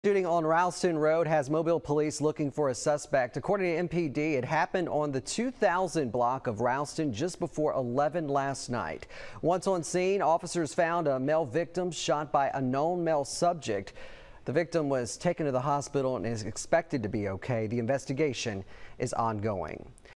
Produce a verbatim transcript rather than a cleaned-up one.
Shooting on Ralston Road has Mobile police looking for a suspect. According to M P D, it happened on the two thousand block of Ralston just before eleven last night. Once on scene, officers found a male victim shot by a known male subject. The victim was taken to the hospital and is expected to be okay. The investigation is ongoing.